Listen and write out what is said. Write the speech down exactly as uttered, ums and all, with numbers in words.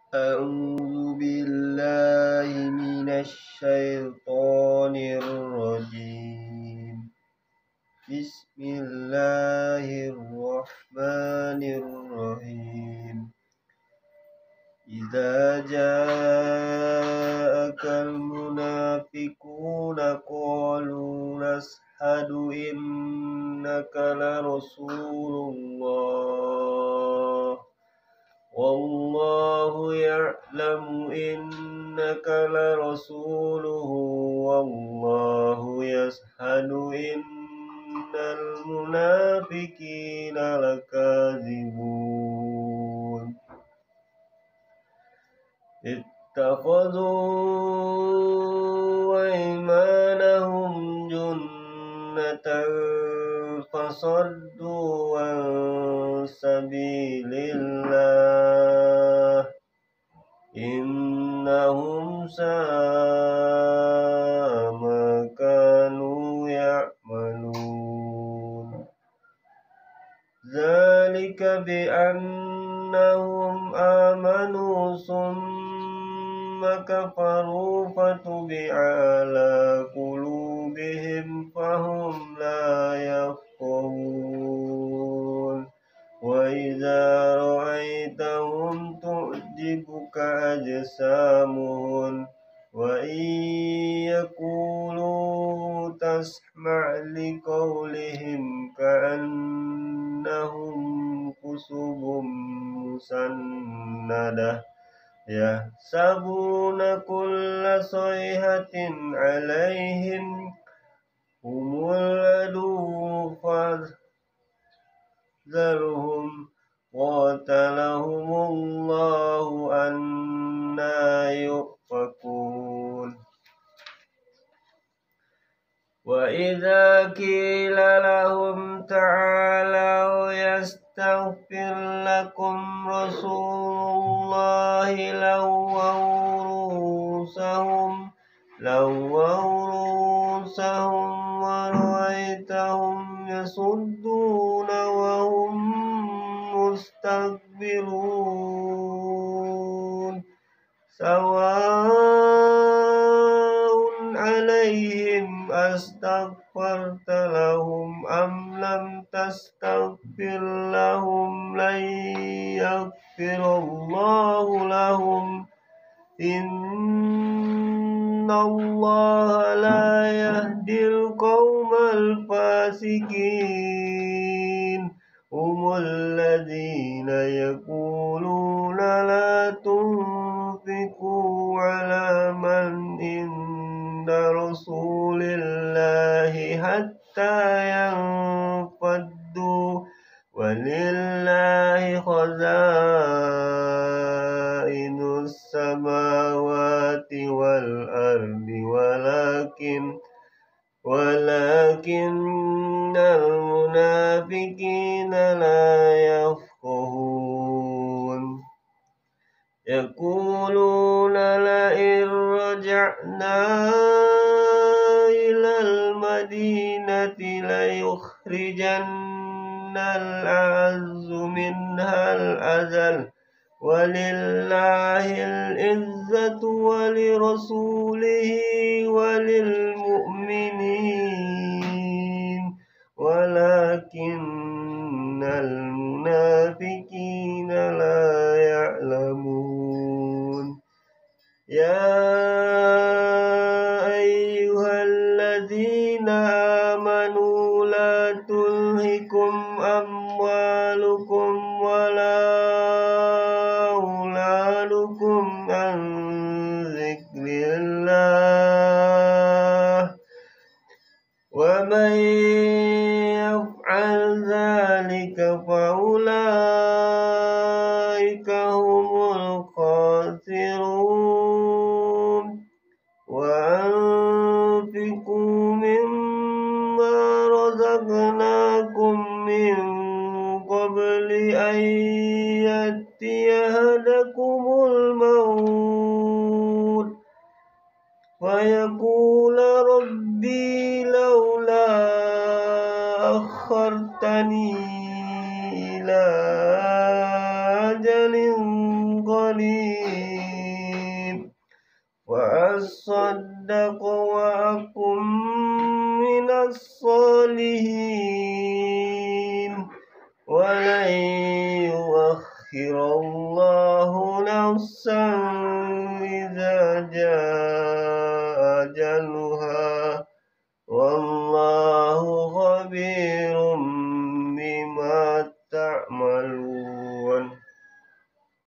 أعوذ بالله من الشيطان الرجيم. بسم الله الرحمن الرحيم. إذا جاءك المنافقون قالوا نشهد إنك لرسول الله والله يعلم إنك لرسوله والله يشهد إن المنافقين لكاذبون. اتخذوا أيمانهم جنة فصدوا عن سبيل الله إنهم ساء ما كانوا يعملون. ذلك بأنهم آمنوا ثم كفروا فتبع على قلوبهم فهم لا يفقهون. وإذا رأيتهم تعجبك أجسامهم وإن يقولوا تسمع لقولهم كأنهم خشب مسندة يحسبون كل صيحة عليهم هم العدو فاحذرهم قاتلهم الله أنى يؤفكون. وإذا قيل لهم تعالوا يستغفر لكم رسول الله لووا رؤوسهم لووا رؤوسهم ورأيتهم يصدون وهم مستكبرون. سواء عليهم أستغفرت لهم أم لم تستغفر لهم لن يغفر الله لهم إن الله لا يهدي القوم الفاسقين. هم الذين يقولون لا تنفقوا على من عند رسول الله حتى ينفضوا ولله خزائن السماوات والأرض ولكن ولكن المنافقين لا يفقهون. يقولون لئن رجعنا إلى المدينة ليخرجن الأعز منها الأذل ولله العزة ولرسوله وللمؤمنين ولكن المنافقين لا يعلمون. يا أيها الذين آمنوا لا تلهكم أموالكم ولا أولادكم عن ذكر الله ومن يفعل ذلك فأولئك هم الخاسرون. وأنفقوا مما رزقناكم من قبل أن يأتي أحدكم الموت فيقول ربي لولا أخرتني إلى أجل قريب أصدق وأكن من الصالحين ولن يؤخر الله نفسا